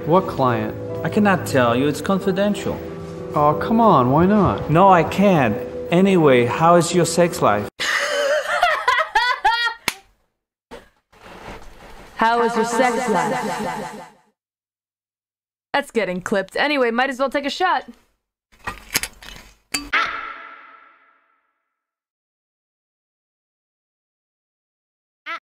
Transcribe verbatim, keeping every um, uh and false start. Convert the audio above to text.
What client? I cannot tell you, it's confidential. Oh, come on, why not? No, I can't. Anyway, how is your sex life? How is your sex life? That's getting clipped. Anyway, might as well take a shot.